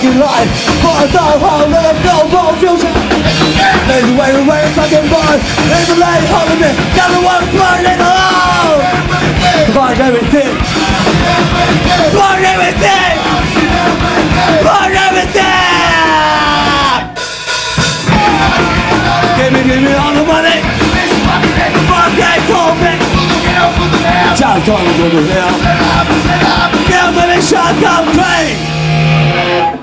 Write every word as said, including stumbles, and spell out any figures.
fucking life. For a dog hole, let them go, more future. Lazy way to wear a fucking boy. Lazy lady holding me, never want to burn it alone. Burn everything. Burn everything. Burn everything. Give me, give me all the money. Fuck that, told me. Just on the hill. Give me shut up, train.